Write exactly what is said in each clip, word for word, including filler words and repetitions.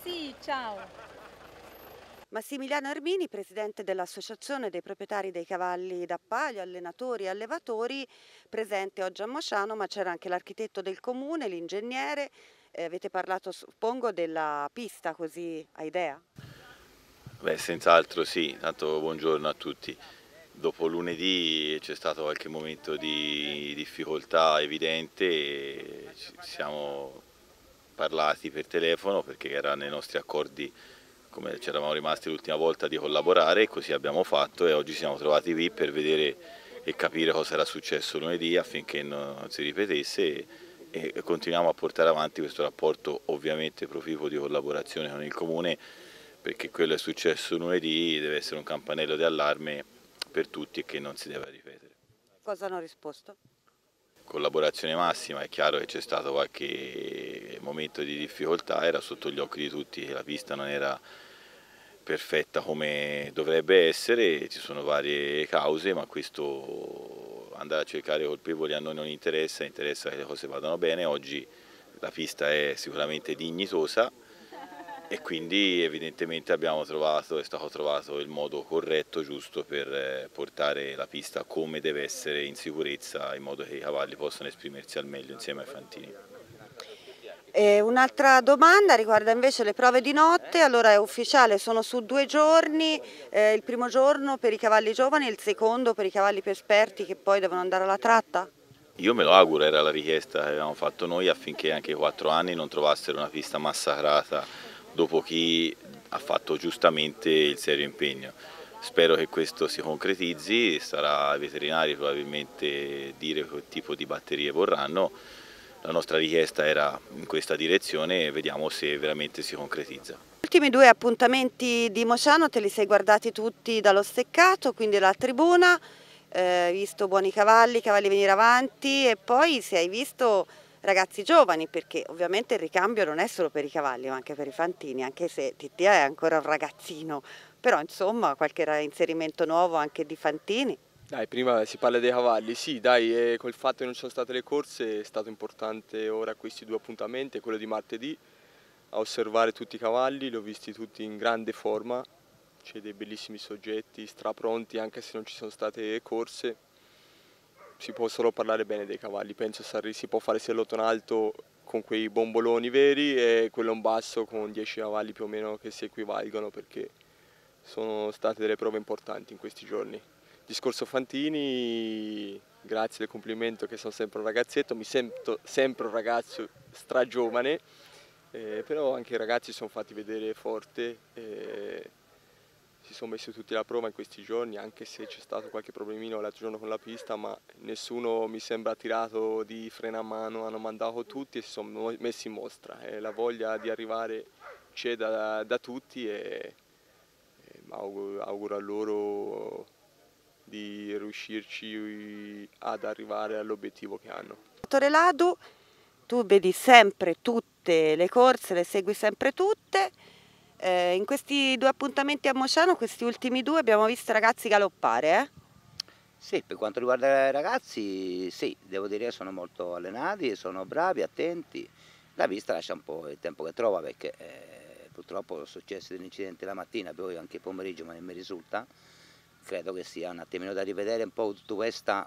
Sì, ciao. Massimiliano Armini, presidente dell'Associazione dei proprietari dei cavalli da palio, allenatori e allevatori, presente oggi a Mosciano, ma c'era anche l'architetto del comune, l'ingegnere. Eh, avete parlato, suppongo, della pista, così hai idea? Beh, senz'altro sì, tanto buongiorno a tutti. Dopo lunedì c'è stato qualche momento di difficoltà evidente e ci siamo parlati per telefono perché era nei nostri accordi, come ci eravamo rimasti l'ultima volta, di collaborare e così abbiamo fatto e oggi ci siamo trovati qui per vedere e capire cosa era successo lunedì affinché non si ripetesse e, e continuiamo a portare avanti questo rapporto ovviamente proficuo di collaborazione con il Comune, perché quello è successo lunedì deve essere un campanello di allarme per tutti e che non si deve ripetere. Cosa hanno risposto? Collaborazione massima, è chiaro che c'è stato qualche momento di difficoltà, era sotto gli occhi di tutti che la pista non era perfetta come dovrebbe essere, ci sono varie cause, ma questo andare a cercare colpevoli a noi non interessa, interessa che le cose vadano bene. Oggi la pista è sicuramente dignitosa e quindi evidentemente abbiamo trovato, è stato trovato il modo corretto, giusto per portare la pista come deve essere in sicurezza in modo che i cavalli possano esprimersi al meglio insieme ai fantini. E un'altra domanda riguarda invece le prove di notte. Allora è ufficiale, sono su due giorni, eh, il primo giorno per i cavalli giovani e il secondo per i cavalli più esperti che poi devono andare alla tratta? Io me lo auguro, era la richiesta che avevamo fatto noi affinché anche i quattro anni non trovassero una pista massacrata dopo chi ha fatto giustamente il serio impegno. Spero che questo si concretizzi, sarà ai veterinari probabilmente dire che tipo di batterie vorranno. La nostra richiesta era in questa direzione e vediamo se veramente si concretizza. Gli ultimi due appuntamenti di Mosciano te li sei guardati tutti dallo steccato, quindi la tribuna, eh, hai visto buoni cavalli, cavalli venire avanti e poi se hai visto ragazzi giovani, perché ovviamente il ricambio non è solo per i cavalli ma anche per i fantini, anche se Titia è ancora un ragazzino, però insomma qualche inserimento nuovo anche di fantini. Dai, prima si parla dei cavalli, sì, dai, e col fatto che non ci sono state le corse è stato importante ora questi due appuntamenti, quello di martedì, a osservare tutti i cavalli, li ho visti tutti in grande forma, c'è dei bellissimi soggetti strapronti anche se non ci sono state corse, si può solo parlare bene dei cavalli, penso si può fare sia l'otto in alto con quei bomboloni veri e quello in basso con dieci cavalli più o meno che si equivalgono perché sono state delle prove importanti in questi giorni. Discorso Fantini, grazie del complimento che sono sempre un ragazzetto, mi sento sempre un ragazzo stragiovane, eh, però anche i ragazzi si sono fatti vedere forte, eh, si sono messi tutti alla prova in questi giorni, anche se c'è stato qualche problemino l'altro giorno con la pista, ma nessuno mi sembra tirato di freno a mano, hanno mandato tutti e si sono messi in mostra. Eh, la voglia di arrivare c'è da, da tutti e, e auguro, auguro a loro di riuscirci ad arrivare all'obiettivo che hanno. Dottore Ladu, tu vedi sempre tutte le corse, le segui sempre tutte. Eh, in questi due appuntamenti a Mosciano, questi ultimi due, abbiamo visto i ragazzi galoppare, eh? Sì, per quanto riguarda i ragazzi, sì, devo dire che sono molto allenati, sono bravi, attenti. La vista lascia un po' il tempo che trova perché eh, purtroppo sono successi degli incidenti la mattina, poi anche pomeriggio, ma non mi risulta. Credo che sia un attimino da rivedere un po' tutto questo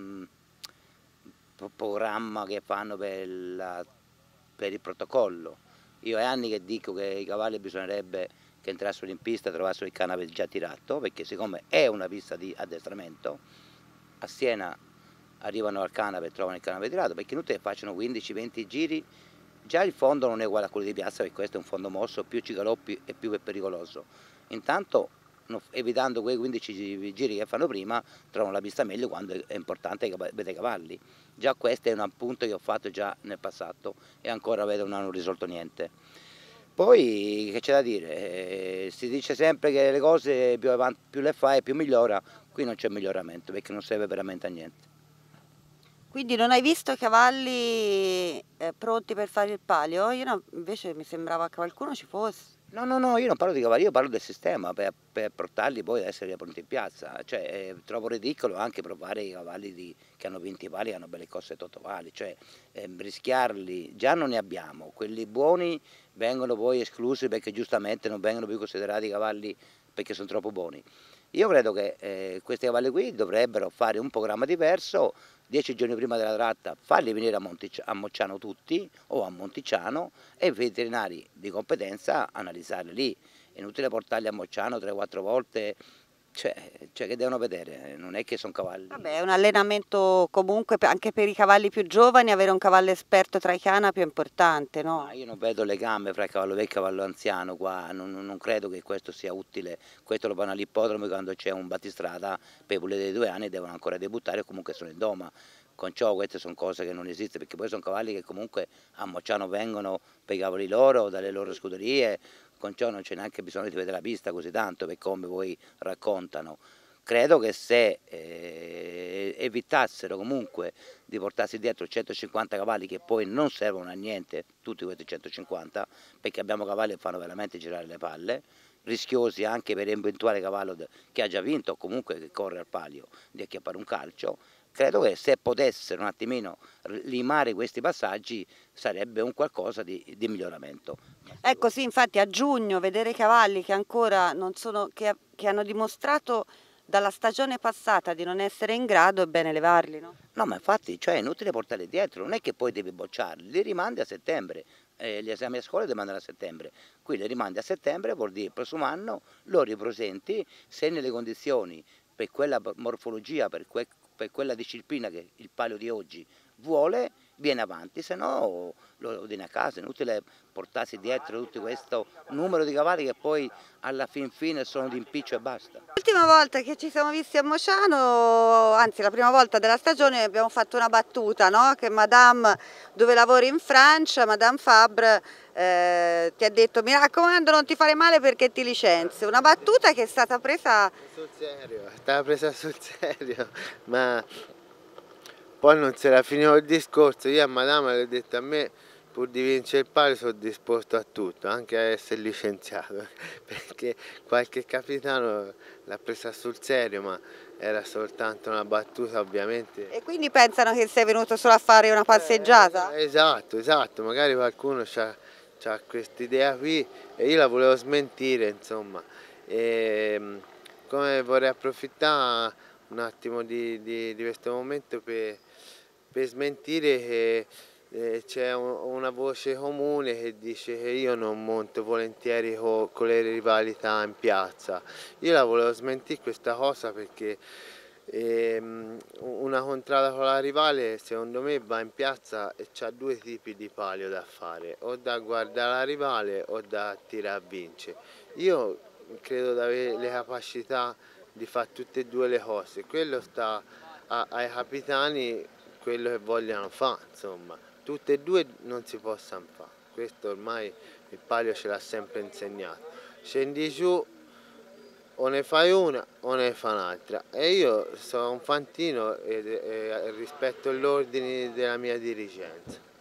programma che fanno per, la, per il protocollo. Io è anni che dico che i cavalli bisognerebbe che entrassero in pista e trovassero il canale già tirato, perché siccome è una pista di addestramento, a Siena arrivano al canale e trovano il canale tirato, perché inutile che facciano quindici venti giri, già il fondo non è uguale a quello di piazza, perché questo è un fondo mosso, più ci galoppi e più è pericoloso. Intanto, evitando quei quindici giri che fanno prima, trovano la pista meglio quando è importante vedere i cavalli. Già questo è un appunto che ho fatto già nel passato e ancora vedo non hanno risolto niente. Poi che c'è da dire, eh, si dice sempre che le cose più, avanti, più le fai più migliora, qui non c'è miglioramento perché non serve veramente a niente. Quindi non hai visto i cavalli eh, pronti per fare il palio? Io no, invece mi sembrava che qualcuno ci fosse. No, no, no, io non parlo di cavalli, io parlo del sistema per, per portarli poi ad essere pronti in piazza. Cioè, eh, trovo ridicolo anche provare i cavalli di- che hanno vinto i pali, che hanno belle cosse totali, cioè ehm, rischiarli, già non ne abbiamo, quelli buoni vengono poi esclusi perché giustamente non vengono più considerati cavalli perché sono troppo buoni. Io credo che eh, questi cavalli qui dovrebbero fare un programma diverso, dieci giorni prima della tratta farli venire a, Montic- a Mocciano tutti o a Monticiano e i veterinari di competenza analizzarli lì. È inutile portarli a Mocciano tre quattro volte, cioè, cioè che devono vedere, non è che sono cavalli. Vabbè, è un allenamento comunque pe- anche per i cavalli più giovani, avere un cavallo esperto tra i canapi è importante, no? Ma io non vedo legame fra il cavallo vecchio e il cavallo anziano qua, non, non credo che questo sia utile, questo lo fanno all'ippodromo quando c'è un battistrada, per i puledri di due anni devono ancora debuttare o comunque sono in doma. Con ciò queste sono cose che non esistono, perché poi sono cavalli che comunque a Mocciano vengono per i cavoli loro, dalle loro scuderie, con ciò non c'è neanche bisogno di vedere la pista così tanto per come poi raccontano. Credo che se eh, evitassero comunque di portarsi dietro centocinquanta cavalli che poi non servono a niente, tutti questi centocinquanta, perché abbiamo cavalli che fanno veramente girare le palle, rischiosi anche per eventuale cavallo che ha già vinto o comunque che corre al palio di acchiappare un calcio. Credo che se potessero un attimino limare questi passaggi sarebbe un qualcosa di, di miglioramento. Ecco sì, infatti a giugno vedere i cavalli che ancora non sono, che, che hanno dimostrato dalla stagione passata di non essere in grado, è bene levarli, no? No, ma infatti, cioè, è inutile portarli dietro, non è che poi devi bocciarli, li rimandi a settembre, eh, gli esami a scuola li mandano a settembre, qui li rimandi a settembre vuol dire il prossimo anno lo ripresenti se nelle condizioni, per quella morfologia, per, que per quella disciplina che il palio di oggi vuole, viene avanti, se no lo viene a casa, è inutile portarsi dietro tutto questo numero di cavalli che poi alla fin fine sono di impiccio e basta. L'ultima volta che ci siamo visti a Mociano, anzi la prima volta della stagione, abbiamo fatto una battuta, no? Che Madame, dove lavori in Francia, Madame Fabre eh, ti ha detto mi raccomando non ti fare male perché ti licenzio. Una battuta che è stata presa sul serio, è stata presa sul serio, ma poi non si era finito il discorso. Io a Madame le ho detto a me pur di vincere il palio sono disposto a tutto, anche a essere licenziato, perché qualche capitano l'ha presa sul serio, ma era soltanto una battuta ovviamente. e quindi pensano che sei venuto solo a fare una passeggiata? Eh, esatto, esatto, magari qualcuno ha questa idea qui e io la volevo smentire, insomma. E, come vorrei approfittare un attimo di, di, di questo momento per, per smentire che eh, c'è un, una voce comune che dice che io non monto volentieri co, con le rivalità in piazza. Io la volevo smentire questa cosa perché ehm, una contrada con la rivale secondo me va in piazza e c'ha due tipi di palio da fare, o da guardare la rivale o da tirare a vincere. Io credo di avere le capacità di fare tutte e due le cose, quello sta a, ai capitani quello che vogliono fare, insomma, tutte e due non si possono fare, questo ormai il palio ce l'ha sempre insegnato, scendi giù o ne fai una o ne fai un'altra e io sono un fantino e, e rispetto gli ordini della mia dirigenza.